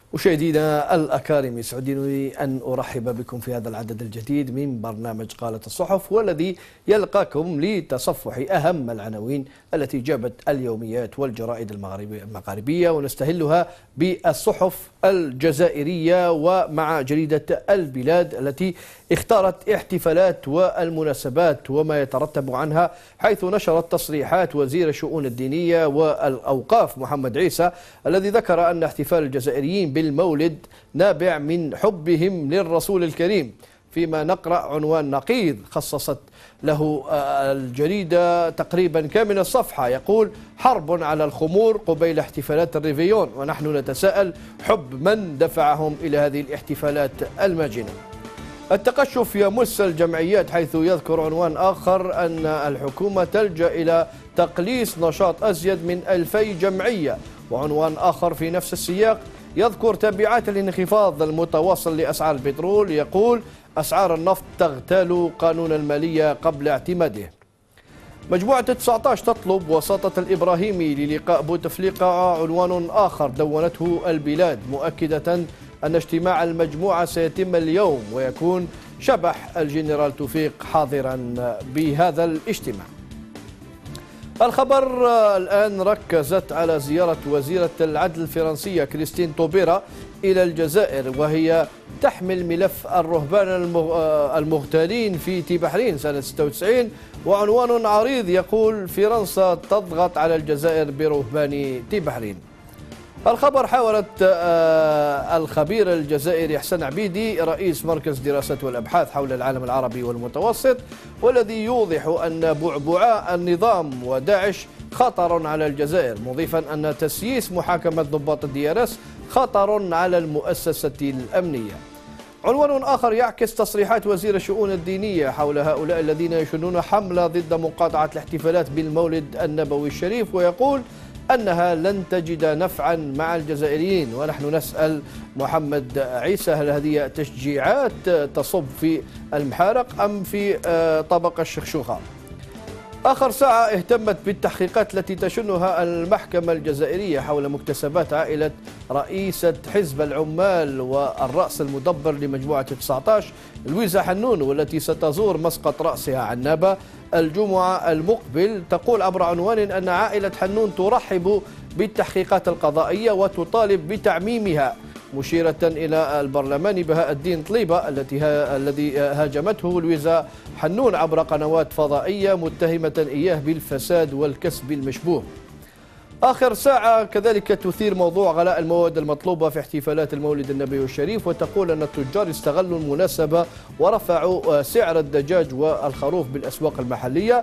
مشاهدينا الأكارم، يسعدني أن أرحب بكم في هذا العدد الجديد من برنامج قالت الصحف، والذي يلقاكم لتصفح أهم العناوين التي جابت اليوميات والجرائد المغاربية، ونستهلها بالصحف الجزائرية ومع جريدة البلاد التي اختارت احتفالات والمناسبات وما يترتب عنها، حيث نشرت تصريحات وزير الشؤون الدينية والأوقاف محمد عيسى الذي ذكر أن احتفال الجزائريين بالمولد نابع من حبهم للرسول الكريم، فيما نقرأ عنوان نقيض خصصت له الجريدة تقريبا كامل الصفحة يقول: حرب على الخمور قبيل احتفالات الريفيون، ونحن نتساءل حب من دفعهم إلى هذه الاحتفالات الماجنة. التقشف يمس الجمعيات، حيث يذكر عنوان آخر أن الحكومة تلجأ إلى تقليص نشاط أزيد من 2000 جمعية، وعنوان آخر في نفس السياق يذكر تبعات الانخفاض المتواصل لأسعار البترول، يقول: أسعار النفط تغتال قانون المالية قبل اعتماده. مجموعة 19 تطلب وساطة الإبراهيمي للقاء بوتفليقة، عنوان آخر دونته البلاد مؤكدة أن اجتماع المجموعة سيتم اليوم، ويكون شبح الجنرال توفيق حاضرا بهذا الاجتماع. الخبر الآن ركزت على زيارة وزيرة العدل الفرنسية كريستين طوبيرا إلى الجزائر، وهي تحمل ملف الرهبان المغتالين في تبحرين سنة 96، وعنوان عريض يقول: فرنسا تضغط على الجزائر برهبان تبحرين. الخبر حاولت الخبير الجزائري حسن عبيدي رئيس مركز دراسات والأبحاث حول العالم العربي والمتوسط، والذي يوضح أن بعبعاء النظام وداعش خطر على الجزائر، مضيفا أن تسييس محاكمة ضباط الDRS خطر على المؤسسة الأمنية. عنوان آخر يعكس تصريحات وزير الشؤون الدينية حول هؤلاء الذين يشنون حملة ضد مقاطعة الاحتفالات بالمولد النبوي الشريف، ويقول أنها لن تجد نفعا مع الجزائريين. ونحن نسأل محمد عيسى: هل هذه تشجيعات تصب في المحارق أم في طبق الشخشوخة؟ آخر ساعة اهتمت بالتحقيقات التي تشنها المحكمة الجزائرية حول مكتسبات عائلة رئيسة حزب العمال والرأس المدبر لمجموعة 19 لويزا حنون، والتي ستزور مسقط رأسها عنابة الجمعة المقبل. تقول عبر عنوان أن عائلة حنون ترحب بالتحقيقات القضائية وتطالب بتعميمها، مشيرة إلى البرلمان بهاء الدين طليبة الذي هاجمته لويزا حنون عبر قنوات فضائية متهمة إياه بالفساد والكسب المشبوه. آخر ساعة كذلك تثير موضوع غلاء المواد المطلوبة في احتفالات المولد النبوي الشريف، وتقول أن التجار استغلوا المناسبة ورفعوا سعر الدجاج والخروف بالأسواق المحلية.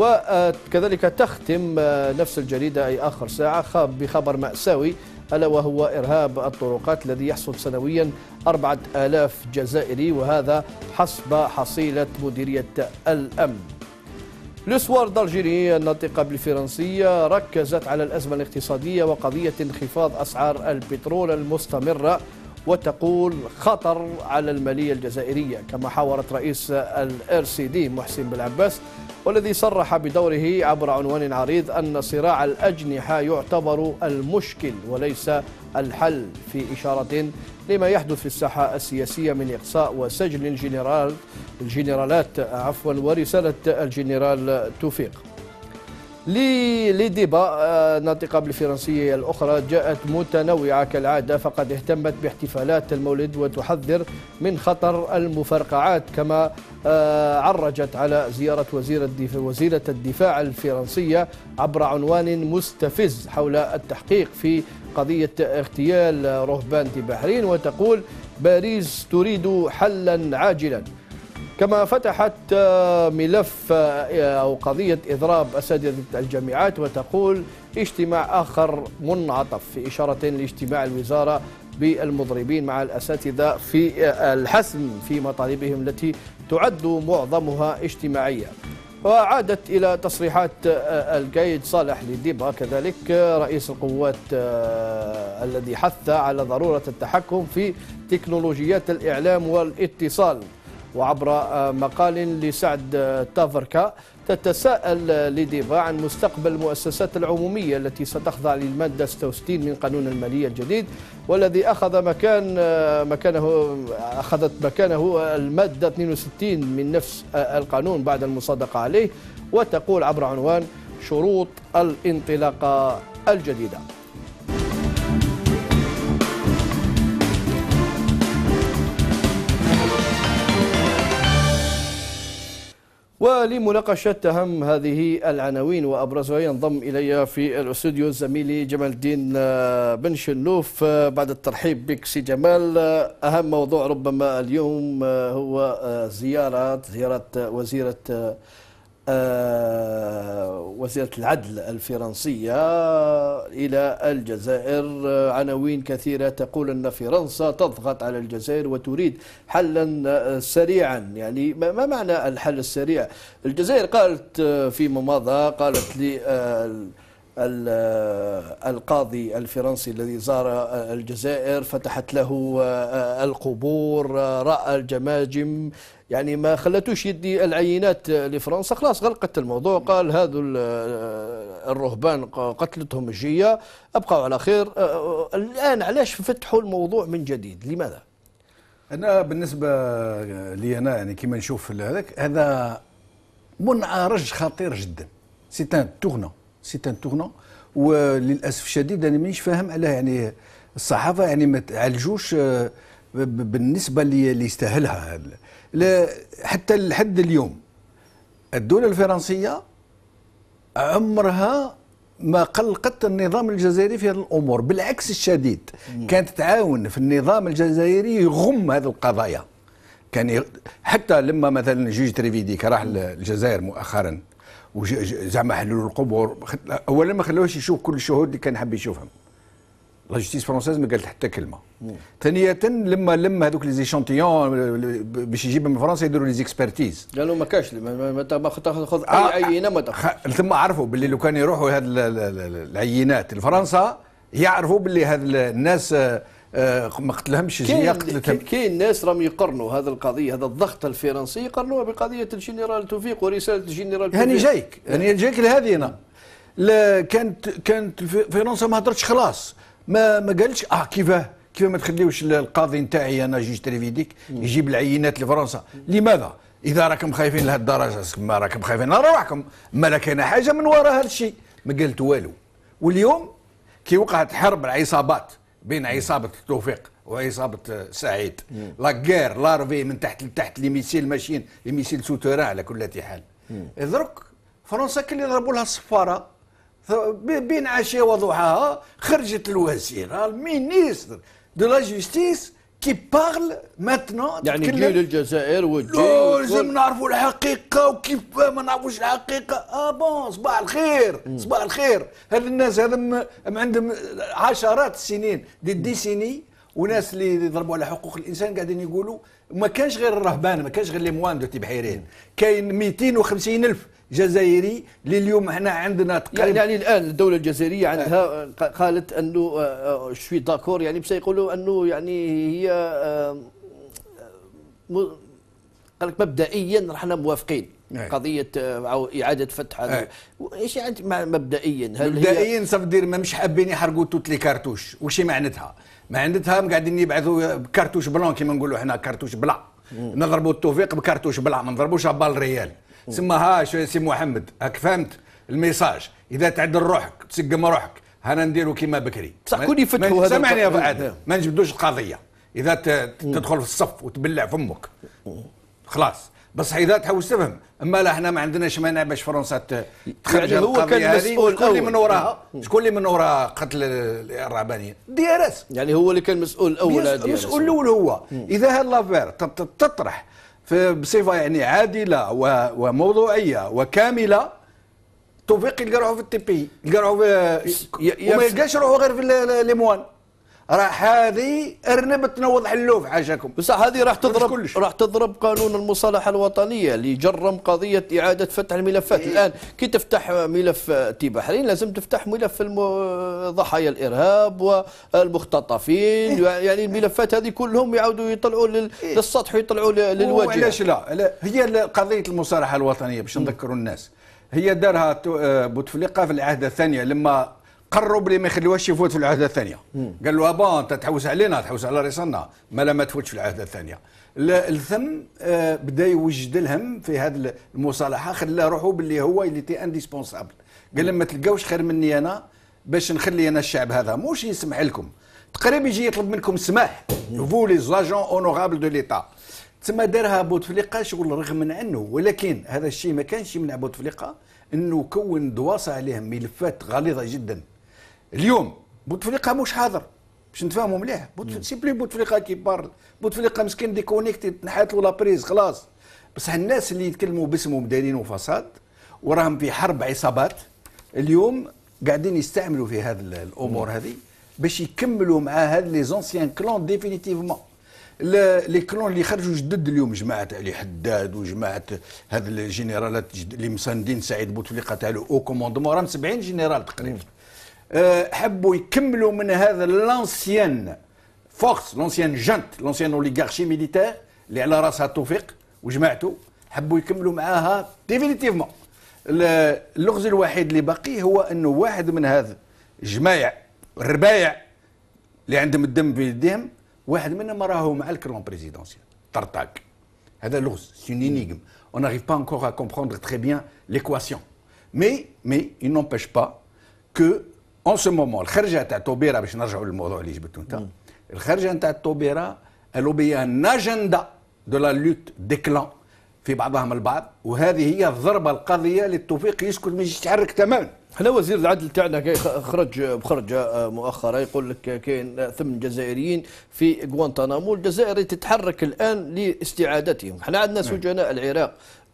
وكذلك تختم نفس الجريدة أي آخر ساعة بخبر مأساوي، ألا وهو إرهاب الطرقات الذي يحصد سنويا 4000 جزائري، وهذا حسب حصيلة مديرية الأمن. لوسوارد الجيري الناطقة بالفرنسية ركزت على الأزمة الاقتصادية وقضية انخفاض أسعار البترول المستمرة، وتقول خطر على المالية الجزائرية، كما حاورت رئيس الRCD محسن بالعباس، والذي صرح بدوره عبر عنوان عريض أن صراع الأجنحة يعتبر المشكل وليس الحل، في إشارة لما يحدث في الساحة السياسية من إقصاء وسجن الجنرالات ورسالة الجنرال توفيق. لديبا ناطقة بالفرنسية الأخرى جاءت متنوعة كالعادة، فقد اهتمت باحتفالات المولد وتحذر من خطر المفرقعات، كما عرجت على زيارة وزيرة الدفاع الفرنسية عبر عنوان مستفز حول التحقيق في قضية اغتيال رهبان تبحرين، وتقول: باريس تريد حلا عاجلا. كما فتحت ملف أو قضية إضراب أساتذة الجامعات، وتقول: اجتماع آخر منعطف، في إشارة لاجتماع الوزارة بالمضربين مع الأساتذة في الحسم في مطالبهم التي تعد معظمها اجتماعية. وعادت إلى تصريحات القايد صالح لديبا كذلك رئيس القوات الذي حث على ضرورة التحكم في تكنولوجيات الإعلام والاتصال. وعبر مقال لسعد تافركا تتساءل لديبا عن مستقبل المؤسسات العمومية التي ستخضع للمادة 66 من قانون المالية الجديد، والذي أخذت مكانه المادة 62 من نفس القانون بعد المصادقة عليه، وتقول عبر عنوان شروط الانطلاقة الجديدة. ولمناقشة أهم هذه العناوين وأبرزها ينضم إلي في الاستوديو زميلي جمال الدين بن شنوف. بعد الترحيب بك سي جمال، أهم موضوع ربما اليوم هو زيارة وزيرة العدل الفرنسية إلى الجزائر. عناوين كثيرة تقول أن فرنسا تضغط على الجزائر وتريد حلا سريعا. يعني ما معنى الحل السريع؟ الجزائر قالت فيما مضى، قالت لي القاضي الفرنسي الذي زار الجزائر فتحت له القبور، رأى الجماجم، يعني ما خلتوش يدي العينات لفرنسا، خلاص غلقت الموضوع. قال هذو الرهبان قتلتهم الجية، أبقوا على خير. الآن علاش فتحوا الموضوع من جديد؟ لماذا؟ أنا بالنسبة لي أنا يعني كما نشوف هذا منعرج خطير جدا. سي ان تورنون وللأسف الشديد أنا مانيش فاهم علاه يعني الصحافة يعني ما تعالجوش بالنسبة اللي يستاهلها. حتى لحد اليوم الدولة الفرنسية عمرها ما قلقت النظام الجزائري في هذه الأمور، بالعكس الشديد كانت تعاون في النظام الجزائري يغم هذه القضايا. كان حتى لما مثلا جوج تريفيديك راح الجزائر مؤخرا وزعما حلوا القبور، اولا ما خلوهش يشوف كل الشهود اللي كان حاب يشوفهم. لا جوستيس فرونسيز ما قالت حتى كلمه. ثانية لما هذوك لي زيشانتيون باش يجيبهم من فرنسا يديروا لي زيكسبرتيز، قالوا ما كاش ما تاخذ اي عينه ما تاخذ. ثم عرفوا باللي لو كانوا يروحوا هذه العينات لفرنسا يعرفوا باللي هذ الناس ما قتلهمش الجزائر، قتلتهم. كاين ناس راهم يقرنوا هذا القضيه، هذا الضغط الفرنسي يقرنوها بقضيه الجنرال توفيق ورساله الجنرال توفيق. هاني جايك لهذه هنا. كانت فرنسا ما هضرتش خلاص، ما قالتش كيفاه ما تخليوش القاضي نتاعي انا جوج تريفيديك يجيب العينات لفرنسا. لماذا؟ اذا راكم خايفين لهذه الدرجه ما راكم خايفين على روحكم، ما لا كاين حاجه من وراء هذا الشيء. ما قالت والو. واليوم كي وقعت حرب العصابات بين عصابه توفيق وعصابه سعيد، لاكير لارفي من تحت لتحت، لي ميسيل ماشيين، لي ميسيل سوتوران على كل حال. درك فرنسا كل يضربوا لها الصفاره بين عشيه وضحاها خرجت الوزيره المينيستر دو لا جوستيس كي بارل ماتنون، يعني تجي للجزائر لازم نعرفوا الحقيقه، وكيف ما نعرفوش الحقيقه. بون صباح الخير صباح الخير. هاد الناس هذا عندهم عشرات السنين دي ديسيني، وناس اللي يضربوا على حقوق الانسان قاعدين يقولوا ما كانش غير الرهبان، ما كانش غير لي موان دو تبحيرين، كاين 250 ألف جزائري اللي اليوم احنا عندنا تقريبا. يعني الان الدوله الجزائريه عندها قالت انه شوي داكور، يعني بس يقولوا انه يعني هي قال لك مبدئيا احنا موافقين قضيه اعاده فتح. ايش يعني مبدئيا؟ هل مبدئيا صافي دير ما مش حابين يحرقوا توت لي كارتوش. وش معناتها؟ معناتها قاعدين يبعثوا كارتوش بلون كيما نقولوا احنا كارتوش بلا، نضربوا التوفيق بكارتوش بلا، ما نضربوش بال ريال. سماها سي محمد هاك فهمت الميساج. اذا تعدل روحك تسقم روحك هانا نديروا كيما بكري. بصح كون يفتحوا هذا سامعني يا فؤاد، ما نجبدوش القضيه. اذا تدخل في الصف وتبلع فمك خلاص، بس اذا تحوس تفهم. اما لا احنا ما عندناش مانع باش فرنسا تخرج يعني هو كان مسؤول. شكون اللي من وراها؟ شكون اللي من وراء قتل الرهبانيين؟ DRS. يعني هو اللي كان مسؤول الاول. المسؤول الاول هو. اذا هذا لافير تطرح بصفه يعني عادله وموضوعيه وكامله، توفيق يلقى روحه في التي بي، يلقى روحه وما يلقاش روحه غير في ليموان. راح هذه ارنب تنوض حلوف حاشاكم. بصح هذه راح تضرب قانون المصالحه الوطنيه اللي جرم قضيه اعاده فتح الملفات. الان كي تفتح ملف تي بحرين لازم تفتح ملف ضحايا الارهاب والمختطفين. يعني الملفات هذه كلهم يعاودوا يطلعوا للسطح ويطلعوا للواجهه. علاش لا؟ هي قضيه المصالحه الوطنيه باش نذكروا الناس. هي دارها بوتفليقه في العهده الثانيه لما قرروا بلي ما يخليوهاش يفوت في العهده الثانيه. قال له بون انت تحوس علينا، تحوس على رسالنا، ما تفوتش في العهده الثانيه. الثم بدا يوجد لهم في هذه المصالحه، خلاه روحه باللي هو اللي تي انديسبونسابل. قال لهم ما تلقاوش خير مني انا باش نخلي انا الشعب هذا موش يسمح لكم، تقريبا يجي يطلب منكم السماح، فو لي زاجون اونورابل دو ليتا. تسمى دارها بوتفليقه شغل رغم من انه، ولكن هذا الشيء ما كانش يمنع بوتفليقه انه كون دواسه عليهم ملفات غليظه جدا. اليوم بوتفليقه مش حاضر باش نتفاهموا مليح، سي بلي بوتفليقه كي بارل، بوتفليقه مسكين ديكونيكتي تنحات له لابريز خلاص. بصح الناس اللي يتكلموا باسمهم دايرين فساد وراهم في حرب عصابات اليوم قاعدين يستعملوا في هذه الامور هذه باش يكملوا مع هاد لي زونسيان كلون ديفينيتيفمون. لي كلون اللي خرجوا جدد اليوم، جماعه علي حداد وجماعه هاد الجنرالات اللي مساندين سعيد بوتفليقه تاع او كوموندمون، راهم 70 جنرال تقريبا. حبوا يكملوا من هذا لانسيان فورس، لانسيان جنت، لانسيان اوليغارشي ميليتير اللي على راسها توفيق وجماعته، حبوا يكملوا معاها ديفينيتيفمون. اللغز الوحيد اللي باقي هو انه واحد من هذا الجمايع الربايع اللي عندهم الدم في يديهم، واحد منهم راهو مع الكرون بريزيدونسيال طرطاق. هذا لغز، سي اون انيغم، اون n'arrive pas encore à comprendre très bien l'équation. mais il n'empêche pas que en ce moment الخرجه تاع توبيرا، باش نرجعوا للموضوع اللي جبته انت، الخرجه تاع توبيرا الوبيا ان اجندا دو لا لوت دي كلان في بعضهم البعض، وهذه هي الضربه القاضيه للتوفيق يسكت ما يجيش يتحرك تماما. احنا وزير العدل تاعنا خرج مؤخرا يقول لك كاين 8 جزائريين في غوانتانامو، الجزائر تتحرك الان لاستعادتهم. احنا عندنا سجناء العراق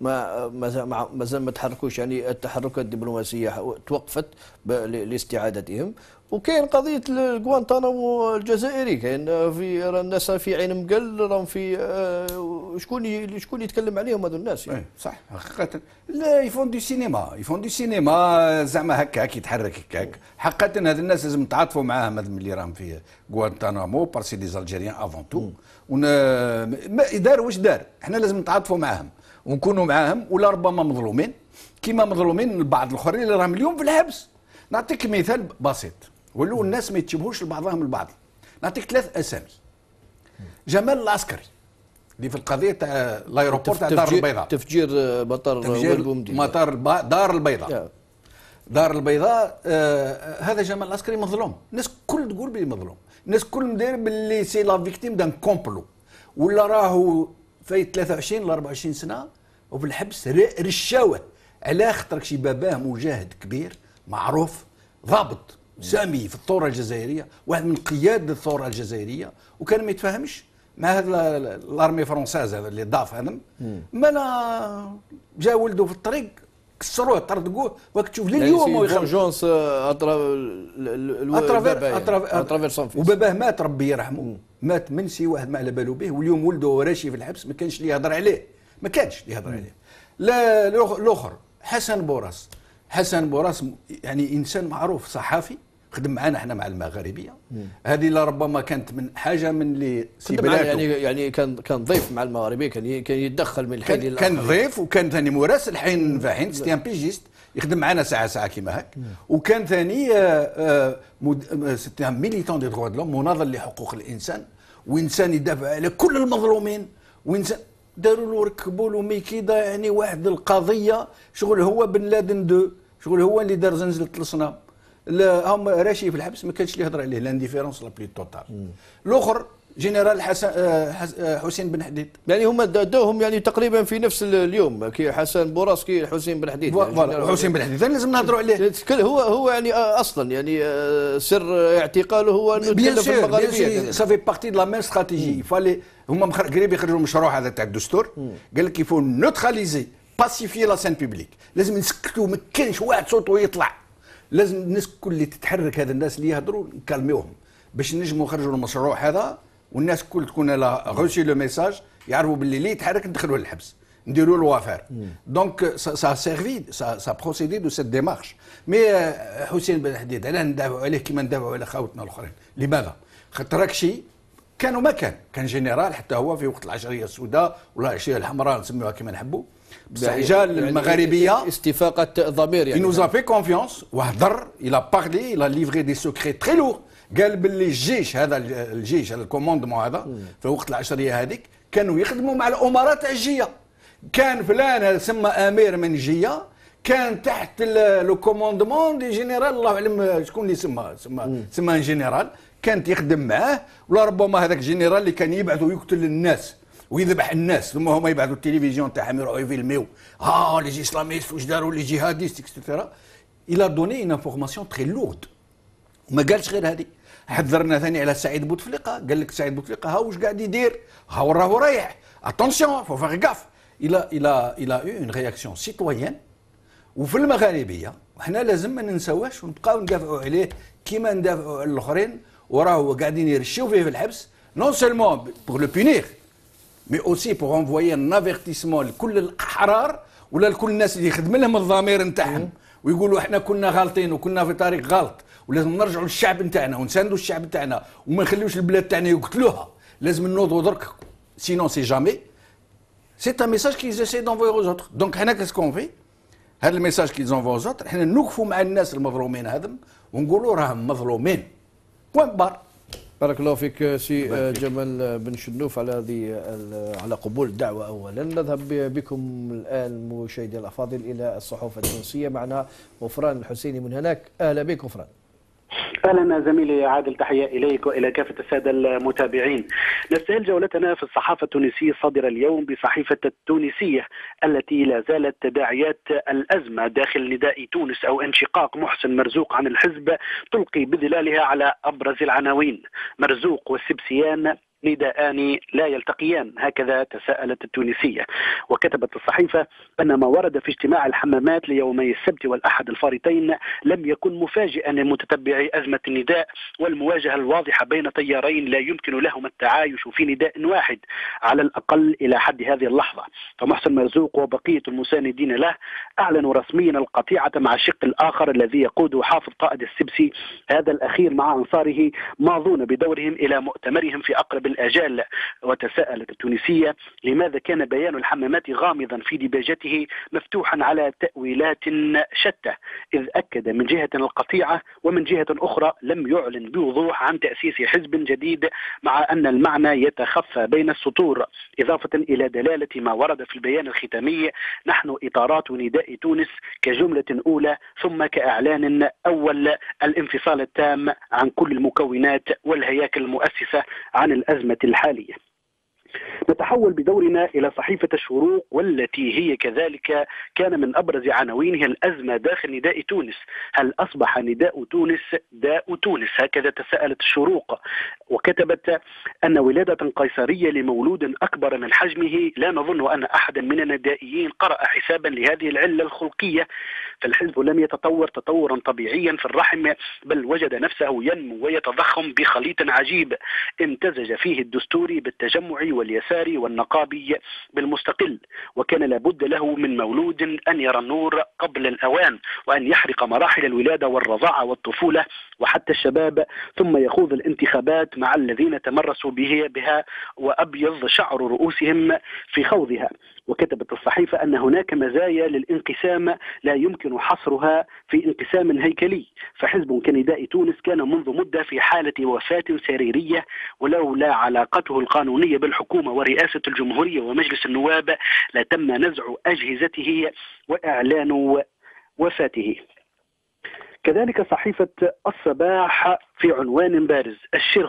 مازال ما تحركوش، يعني التحركات الدبلوماسيه توقفت لاستعادتهم. وكاين قضيه غوانتانامو الجزائري، كاين في الناس في عين مقل، راهم في شكون يتكلم عليهم هذو الناس يعني. صح حقيقه. لا يفون دو سينما، يفون دو سينما زعما هكاك يتحرك هكاك. حقيقه هذو الناس لازم نتعاطفوا معاهم، هذو اللي راهم في غوانتانامو بارسي دي الجيريان افون تو. دار واش دار، احنا لازم نتعاطفوا معاهم ونكونوا معاهم، ولا ربما مظلومين كما مظلومين البعض الاخرين اللي راهم اليوم في الحبس. نعطيك مثال بسيط ولو الناس ما يتشبهوش لبعضهم البعض. نعطيك 3 اسامي. جمال العسكري اللي في القضيه تاع لايروبور تاع دار البيضاء، تفجير مطار مطار دار البيضاء. دار البيضاء هذا جمال العسكري مظلوم، الناس كل تقول بلي مظلوم، الناس كل مدير باللي سي لا فيكتيم دان كومبلو، ولا راهو في 23 ل 24 سنه وفي الحبس رشاوه. على خاطر شي باباه مجاهد كبير معروف ضابط سامي في الثوره الجزائريه، واحد من قياده الثوره الجزائريه، وكان ما يتفاهمش مع هذا الارمي فرونساز هذا اللي ضاف هذا. ما لا جا ولده في الطريق كسروه طردقوه، وقت تشوف لليوم فونجونس اترافير سون فيس. وباباه مات ربي يرحمه، مات منسي، واحد ما على بالو به، واليوم ولده راشي في الحبس، ما كانش اللي يهضر عليه، ما كانش اللي يهضر عليه. لا الاخر حسن بوراس. حسن بوراس يعني انسان معروف صحافي، خدم معنا احنا مع المغاربيه. هذه لربما كانت من حاجه من اللي سيبلاته، يعني كان ضيف مع المغاربيه، كان يتدخل من الحين للاخر، كان ضيف، وكان ثاني مراسل حين فاحين، سيتي ان بيجيست يخدم معنا ساعه كيما هاك. وكان ثاني سيتي ان ميليتون دي دروا دو مناضل لحقوق الانسان، وانسان يدافع على كل المظلومين، وانسان داروا له ركبوا له ميكيدا، يعني واحد القضيه شغل هو بن لادن دو، شغل هو اللي دار زنزله الصنام. لا هم راشي في الحبس، ما كانش اللي يهضر عليه، لانديفيرونس لا بلي توتال. الاخر جنرال حسين بن حديد، يعني هما داوهم يعني تقريبا في نفس اليوم، كي حسن بوراس كي حسين بن حديد. يعني حسين بن حديد لازم نهضروا عليه. هو يعني اصلا يعني سر اعتقاله هو انه يتكلم في المغاربيه. سافي بارتي دو لا ميم استراتيجي. فالي هما قريب يخرجوا المشروع هذا تاع الدستور، قال لك يفو نوتراليزي باسيفي لا سين بيبليك، لازم نسكتوا، ما كانش واحد صوته يطلع، لازم الناس كل اللي تتحرك، هذا الناس اللي يهضروا نكلموهم باش نجموا نخرجوا المشروع هذا، والناس كل تكون لا غوشي لو ميساج، يعرفوا باللي اللي يتحرك ندخلوه للحبس، نديروا له وافير. دونك سا سيرفي سا بروسيدي دو سيت ديمارش. مي حسين بن حديد علاه ندافعوا عليه كما ندافعوا على خاوتنا الاخرين؟ لماذا؟ خاطر راكشي كانوا ما كان جنرال حتى هو في وقت العشريه السوداء ولا العشريه الحمراء نسميوها كما نحبوا. استعجال المغاربيه استفاقه ضمير يعني. nous a fait confiance وهضر الى بارلي الى ليفري دي سوكري تري لور. قال باللي الجيش هذا الكوموندمون هذا في وقت العشريه هذيك كانوا يخدموا مع الامراء تاع الجيه. كان فلان هذا سمى امير من الجيه كان تحت لو كوموندمون دي جينيرال الله اعلم شكون اللي سماه جينيرال كانت يخدم معاه. ولا ربما هذاك الجينيرال اللي كان يبعث ويقتل الناس ويذبح الناس ثم هما يبعثوا التلفزيون تاعهم يروحوا يفيلميو لي اسلاميست واش داروا لي جيهاديست اكسترا. الى دوني اون انفورماسيون تري لورد. وما قالش غير هذه حذرنا ثاني على سعيد بوتفليقه. قال لك سعيد بوتفليقه ها واش قاعد يدير ها وراه رايح اتونسيون فو فاغ غاف. الى اون رياكسيون سيتويان. وفي المغاربيه وحنا لازم ما ننساوهش ونبقاو ندافعوا عليه كيما ندافعوا على الاخرين وراهو قاعدين يرشيو فيه في الحبس نون سيلمون بور لو بونير مي اوسي بور انفويي ان افيرتيسمون لكل الاحرار ولا لكل الناس اللي يخدم لهم الضمير نتاعهم ويقولوا احنا كنا غالطين وكنا في طريق غلط ولازم نرجعوا للشعب نتاعنا ونساندوا الشعب نتاعنا وما نخليوش البلاد تاعنا يقتلوها. لازم نوضوا درك سينون سي جامي. سي ان ميساج كيز اسي دونفوي aux autres. دونك حنا كاسكون في هذا الميساج كيز انفوي aux autres حنا نوقفوا مع الناس المظلومين هذم ونقولوا راهم مظلومين. بوان بار. بارك الله فيك سي جمال بن شنوف على هذه على قبول الدعوة. أولا نذهب بكم الآن مشاهدي الأفاضل إلى الصحف التونسية. معنا غفران الحسيني من هناك. أهلا بك غفران. اهلا زميلي عادل، تحيه اليك والى كافه الساده المتابعين. نستهل جولتنا في الصحافه التونسيه الصادره اليوم بصحيفه التونسيه التي لا زالت تداعيات الازمه داخل نداء تونس او انشقاق محسن مرزوق عن الحزب تلقي بظلالها على ابرز العناوين. مرزوق والسبسيان نداءان لا يلتقيان، هكذا تساءلت التونسية. وكتبت الصحيفة أن ما ورد في اجتماع الحمامات ليومي السبت والأحد الفارطين لم يكن مفاجئا لمتتبعي أزمة النداء والمواجهة الواضحة بين تيارين لا يمكن لهم التعايش في نداء واحد على الأقل إلى حد هذه اللحظة. فمحسن مرزوق وبقية المساندين له أعلنوا رسميا القطيعة مع الشق الآخر الذي يقوده حافظ قائد السبسي، هذا الأخير مع أنصاره ماضون بدورهم إلى مؤتمرهم في أقرب الآجال. وتساءلت التونسية لماذا كان بيان الحمامات غامضا في دباجته مفتوحا على تأويلات شتى، إذ أكد من جهة القطيعة ومن جهة أخرى لم يعلن بوضوح عن تأسيس حزب جديد، مع أن المعنى يتخفى بين السطور، إضافة إلى دلالة ما ورد في البيان الختامي: نحن إطارات نداء تونس كجملة أولى ثم كإعلان أول الانفصال التام عن كل المكونات والهياكل المؤسسة عن الأزمة الحالية. نتحول بدورنا إلى صحيفة الشروق والتي هي كذلك كان من أبرز عناوينها الأزمة داخل نداء تونس. هل أصبح نداء تونس داء تونس؟ هكذا تساءلت الشروق، وكتبت أن ولادة قيصرية لمولود أكبر من حجمه لا نظن أن أحدا من الندائيين قرأ حسابا لهذه العلة الخلقية، فالحزب لم يتطور تطورا طبيعيا في الرحم، بل وجد نفسه ينمو ويتضخم بخليط عجيب امتزج فيه الدستوري بالتجمع واليساري والنقابي بالمستقل، وكان لابد له من مولود أن يرى النور قبل الأوان وأن يحرق مراحل الولادة والرضاعة والطفولة وحتى الشباب، ثم يخوض الانتخابات مع الذين تمرسوا بها وأبيض شعر رؤوسهم في خوضها. وكتبت الصحيفة أن هناك مزايا للانقسام لا يمكن حصرها في انقسام هيكلي، فحزب كنداء تونس كان منذ مدة في حالة وفاة سريرية، ولولا علاقته القانونية بالحكومة ورئاسة الجمهورية ومجلس النواب لتم نزع أجهزته وإعلان وفاته. كذلك صحيفة الصباح في عنوان بارز: الشرخ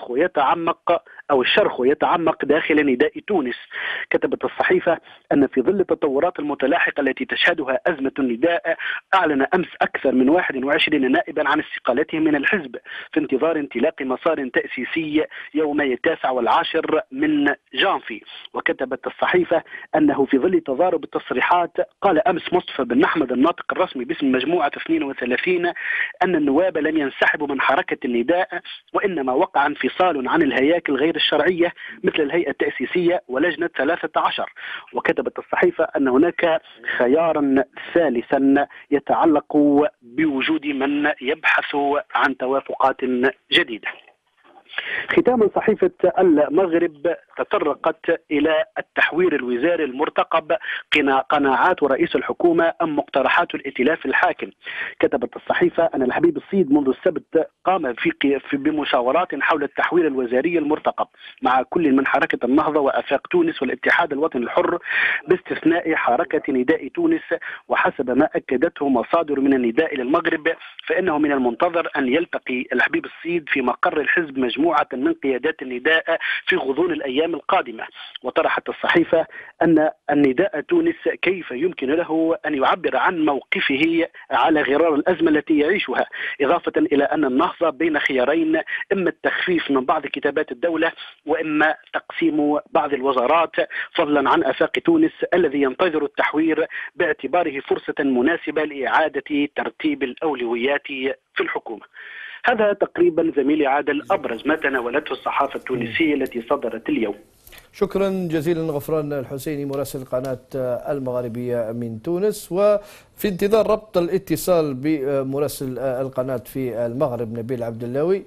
يتعمق داخل نداء تونس. كتبت الصحيفة أن في ظل التطورات المتلاحقة التي تشهدها أزمة النداء، أعلن أمس أكثر من 21 نائبا عن استقالتهم من الحزب في انتظار انطلاق مسار تأسيسي يومي 9 و10 من جانفي. وكتبت الصحيفة أنه في ظل تضارب التصريحات قال أمس مصطفى بن أحمد الناطق الرسمي باسم مجموعة 32 أن النواب لم ينسحبوا من حركة النداء، وإنما وقع انفصال عن الهياكل غير الشرعية مثل الهيئة التأسيسية ولجنة 13. وكتبت الصحيفة أن هناك خيارا ثالثا يتعلق بوجود من يبحث عن توافقات جديدة. ختاما، صحيفة المغرب تطرقت إلى التحوير الوزاري المرتقب، قناعات رئيس الحكومة أم مقترحات الائتلاف الحاكم. كتبت الصحيفة أن الحبيب السيد منذ السبت قام بمشاورات حول التحوير الوزاري المرتقب مع كل من حركة النهضة وآفاق تونس والاتحاد الوطني الحر باستثناء حركة نداء تونس. وحسب ما أكدته مصادر من النداء للمغرب فإنه من المنتظر أن يلتقي الحبيب السيد في مقر الحزب مجموعة من قيادات النداء في غضون الأيام القادمة. وطرحت الصحيفة أن النداء تونس كيف يمكن له أن يعبر عن موقفه على غرار الأزمة التي يعيشها، إضافة إلى أن النهضة بين خيارين: إما التخفيف من بعض كتابات الدولة وإما تقسيم بعض الوزارات، فضلا عن آفاق تونس الذي ينتظر التحوير باعتباره فرصة مناسبة لإعادة ترتيب الأولويات في الحكومة. هذا تقريبا زميلي عادل أبرز ما تناولته الصحافة التونسية التي صدرت اليوم. شكرا جزيلا غفران الحسيني مراسل القناة المغاربية من تونس. وفي انتظار ربط الاتصال بمراسل القناة في المغرب نبيل عبد اللاوي،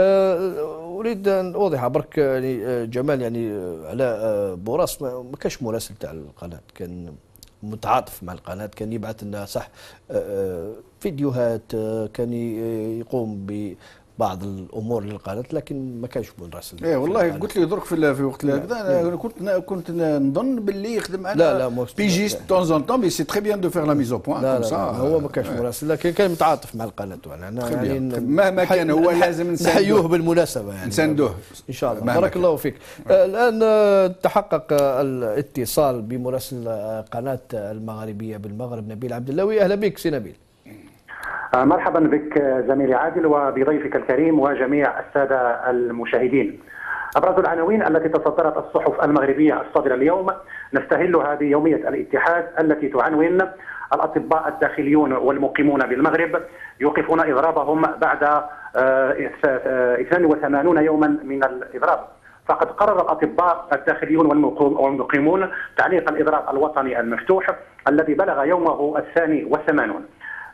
أريد أن أوضح برك يعني جمال يعني على بوراس ما كانش مراسل تاع القناة، كان متعاطف مع القناة، كان يبعث لنا صح فيديوهات، كان يقوم بعض الامور للقناه، لكن ما كانش مراسل. ايه والله قلت لي درك في وقت هذا انا كنت نظن باللي يخدم على لا بيجيست دون زون طون، مي سي تري بيان دو فير لا ميزو بوان كوم سا. هو ما كانش مراسل، لكن كان متعاطف مع القناه. يعني مهما كان هو لازم نحيوه بالمناسبه، يعني نساندوه ان شاء الله. بارك الله فيك. الان تحقق الاتصال بمراسل قناه المغاربيه بالمغرب نبيل عبد اللاوي. اهلا بك سي نبيل. مرحبا بك زميلي عادل وبضيفك الكريم وجميع السادة المشاهدين. أبرز العناوين التي تصدرت الصحف المغربية الصادرة اليوم نستهلها بيومية الاتحاد التي تعنون: الأطباء الداخليون والمقيمون بالمغرب يوقفون إضرابهم بعد 82 يوما من الإضراب. فقد قرر الأطباء الداخليون والمقيمون تعليق الإضراب الوطني المفتوح الذي بلغ يومه 82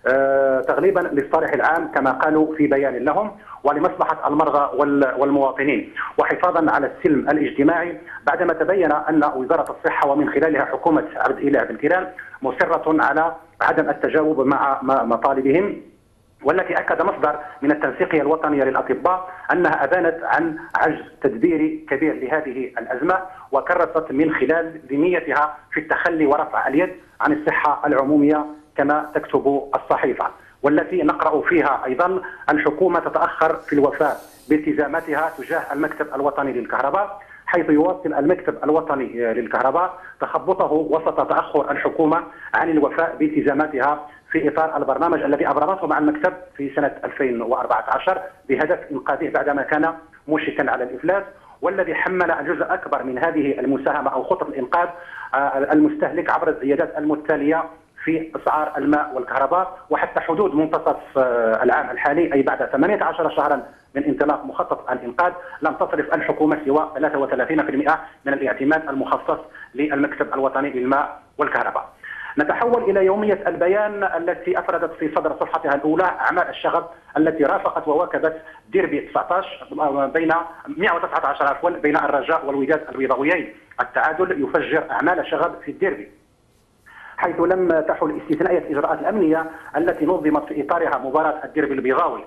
تغليبا للصالح العام كما قالوا في بيان لهم، ولمصلحة المرضى والمواطنين، وحفاظا على السلم الاجتماعي، بعدما تبين أن وزارة الصحة ومن خلالها حكومة عبد الإله بن كيران مصرة على عدم التجاوب مع مطالبهم، والتي أكد مصدر من التنسيقية الوطنية للأطباء أنها أبانت عن عجز تدبيري كبير لهذه الأزمة، وكرست من خلال ذميتها في التخلي ورفع اليد عن الصحة العمومية كما تكتب الصحيفة، والتي نقرأ فيها أيضا: الحكومة تتأخر في الوفاء بالتزاماتها تجاه المكتب الوطني للكهرباء، حيث يواصل المكتب الوطني للكهرباء تخبطه وسط تأخر الحكومة عن الوفاء بالتزاماتها في إطار البرنامج الذي أبرمته مع المكتب في سنة 2014 بهدف إنقاذه بعدما كان موشكا على الإفلاس، والذي حمل الجزء أكبر من هذه المساهمة أو خطة الإنقاذ المستهلك عبر الزيادات المتتالية في أسعار الماء والكهرباء، وحتى حدود منتصف العام الحالي أي بعد 18 شهرا من انطلاق مخطط الإنقاذ لم تصرف الحكومة سوى 33% من الاعتماد المخصص للمكتب الوطني للماء والكهرباء. نتحول إلى يومية البيان التي أفردت في صدر صفحتها الأولى أعمال الشغب التي رافقت وواكبت ديربي 19 بين 119 بين الرجاء والوداد البيضاويين. التعادل يفجر أعمال الشغب في الديربي، حيث لم تحل استثنائية الإجراءات الأمنية التي نظمت في إطارها مباراة الديربي البيضاوي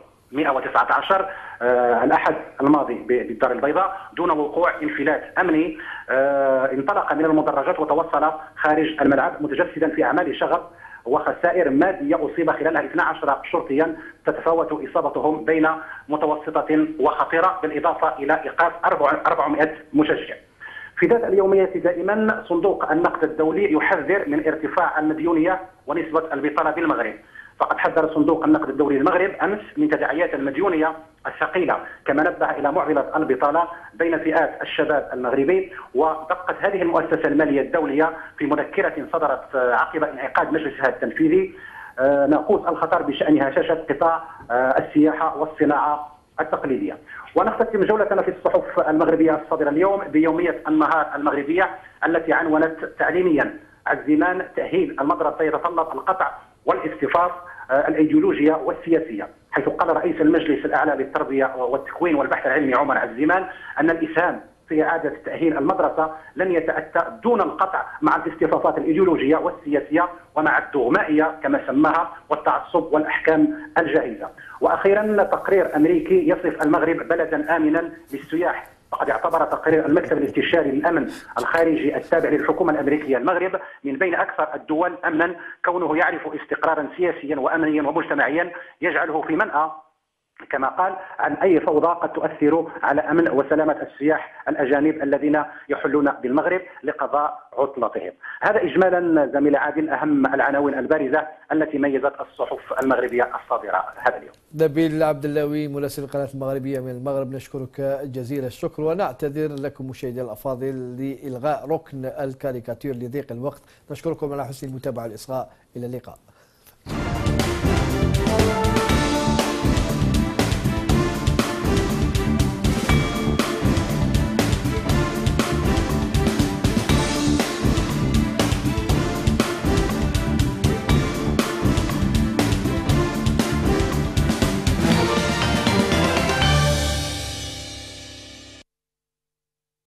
119 الأحد الماضي بالدار البيضاء دون وقوع انفلات أمني انطلق من المدرجات وتوصل خارج الملعب، متجسدا في أعمال شغب وخسائر مادية أصيب خلالها 12 شرطيا تتفاوت إصابتهم بين متوسطة وخطيرة، بالإضافة إلى إيقاف 400 مشجع. في ذات اليومية دائما صندوق النقد الدولي يحذر من ارتفاع المديونية ونسبة البطالة بالمغرب. فقد حذر صندوق النقد الدولي المغرب أمس من تداعيات المديونية الثقيلة، كما نبه إلى معضلة البطالة بين فئات الشباب المغربي. ودقت هذه المؤسسة المالية الدولية في مذكرة صدرت عقب انعقاد مجلسها التنفيذي ناقوس الخطر بشأن هشاشة قطاع السياحة والصناعة التقليدية. ونختتم جولتنا في الصحف المغربية الصادرة اليوم بيومية النهار المغربية التي عنونت تعليميا: الزمان تأهيل المدرسة يتطلب القطع والاصطفاف الايديولوجية والسياسية. حيث قال رئيس المجلس الأعلى للتربية والتكوين والبحث العلمي عمر عزيمان أن الإسهام في إعادة تأهيل المدرسة لن يتأتى دون القطع مع الاصطفافات الإيديولوجية والسياسية ومع الدغمائية كما سماها والتعصب والأحكام الجائزة. وأخيرا تقرير أمريكي يصف المغرب بلدا آمنا للسياح. فقد اعتبر تقرير المكتب الاستشاري للأمن الخارجي التابع للحكومة الأمريكية المغرب من بين أكثر الدول أمنا، كونه يعرف استقرارا سياسيا وأمنيا ومجتمعيا يجعله في منأى كما قال عن أي فوضى قد تؤثر على أمن وسلامة السياح الأجانب الذين يحلون بالمغرب لقضاء عطلتهم. هذا إجمالا زميل عادل أهم العناوين البارزة التي ميزت الصحف المغربية الصادرة هذا اليوم. نبيل عبد اللاوي مراسل القناة المغربية من المغرب، نشكرك جزيل الشكر ونعتذر لكم مشاهدينا الأفاضل لإلغاء ركن الكاريكاتير لضيق الوقت. نشكركم على حسن المتابعة والإصغاء. إلى اللقاء.